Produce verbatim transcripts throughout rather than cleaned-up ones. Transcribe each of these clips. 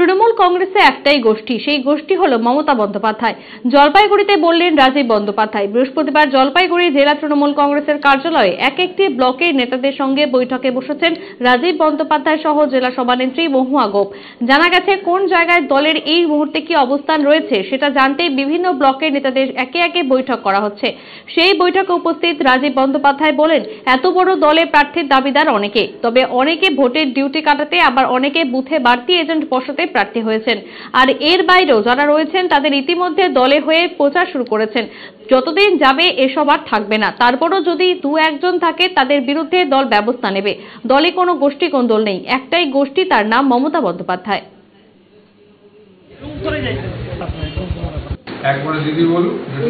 তৃণমূল কংগ্রেসে একটাই গোষ্ঠী, সেই গোষ্ঠী হলো মমতা বন্দ্যোপাধ্যায়। জলপাইগুড়িতে বললেন রাজীব বন্দ্যোপাধ্যায়। বৃহস্পতিবার জলপাইগুড়ি জেলা তৃণমূল কংগ্রেসের কার্যালয়ে এক একটি ব্লকের নেতাদের সঙ্গে বৈঠকে বসেছেন রাজীব বন্দ্যোপাধ্যায় সহ জেলা সভানেত্রী মহুয়া গোপ। জানা গেছে, কোন জায়গায় দলের এই মুহূর্তে কি অবস্থান রয়েছে সেটা জানতে বিভিন্ন ব্লকের নেতাদের একে একে বৈঠক করা হচ্ছে। সেই বৈঠকে উপস্থিত রাজীব বন্দ্যোপাধ্যায় বলেন, এত বড় দলে প্রার্থীর দাবিদার অনেকে, তবে অনেকে ভোটের ডিউটি কাটাতে, আবার অনেকে বুথে বাড়তি এজেন্ট বসাতে প্রার্থী হয়েছেন। আর এর বাইরেও যারা রয়েছেন তাদের ইতিমধ্যে দলে হয়ে প্রচার শুরু করেছেন। যতদিন যাবে এসব আর থাকবে না, তারপরও যদি দু একজন থাকে তাদের বিরুদ্ধে দল ব্যবস্থা নেবে। দলে কোনো গোষ্ঠী কোন্দল নেই, একটাই গোষ্ঠী, তার নাম মমতা বন্দ্যোপাধ্যায়। একবারে দিদি বলুন,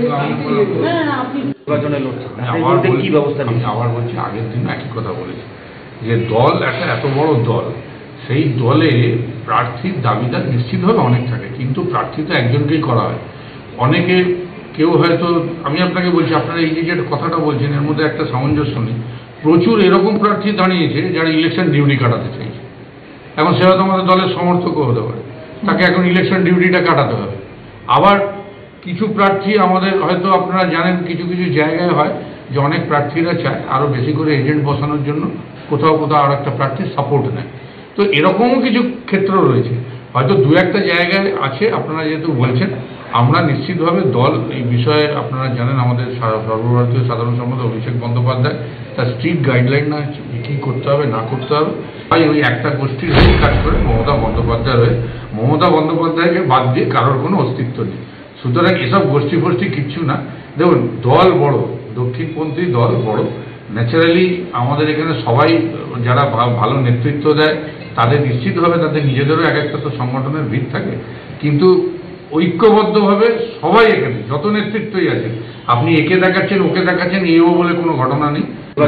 আবার বলছি, আগের দিন একই কথা বলেছি যে দল একটা এত বড় দল, সেই দলে প্রার্থীর দাবিদার নিশ্চিতভাবে অনেক থাকে, কিন্তু প্রার্থী তো একজনকেই করা হয়। অনেকে কেউ হয়তো, আমি আপনাকে বলছি, আপনারা এই যে কথাটা বলছেন এর মধ্যে একটা সামঞ্জস্য নেই। প্রচুর এরকম প্রার্থী দাঁড়িয়েছে যারা ইলেকশন ডিউটি কাটাতে চাইছে। এখন সে হয়তো আমাদের দলের সমর্থকও হতে পারে, তাকে এখন ইলেকশন ডিউটিটা কাটাতে হবে। আবার কিছু প্রার্থী আমাদের হয়তো আপনারা জানেন, কিছু কিছু জায়গায় হয় যে অনেক প্রার্থীরা চায় আরও বেশি করে এজেন্ট বসানোর জন্য কোথাও কোথাও আর একটা প্রার্থীর সাপোর্ট নেয়। তো এরকমও কিছু ক্ষেত্র রয়েছে, হয়তো দু একটা জায়গায় আছে। আপনারা যেহেতু বলছেন, আমরা নিশ্চিতভাবে দল এই বিষয়ে, আপনারা জানেন আমাদের সর্বভারতীয় সাধারণ সম্পাদক অভিষেক বন্দ্যোপাধ্যায় তার স্ট্রিক্ট গাইডলাইন না কী করতে হবে না করতে হবে, তাই ওই একটা গোষ্ঠীর হয়ে কাজ করে মমতা বন্দ্যোপাধ্যায় হয়ে। মমতা বন্দ্যোপাধ্যায়কে বাদ দিয়ে কারোর কোনো অস্তিত্ব নেই। সুতরাং এসব গোষ্ঠী ফোষ্ঠী কিচ্ছু না। দেখুন, দল বড়, দক্ষিণপন্থী দল বড়, ন্যাচারালি আমাদের এখানে সবাই যারা ভালো নেতৃত্ব দেয় তাদের নিশ্চিতভাবে তাদের নিজেদেরও এক একটা তো সংগঠনের ভিত থাকে, কিন্তু ঐক্যবদ্ধভাবে সবাই এখানে যত নেতৃত্বই আছে, আপনি একে দেখাচ্ছেন ওকে দেখাচ্ছেন এও বলে কোনো ঘটনা নেই।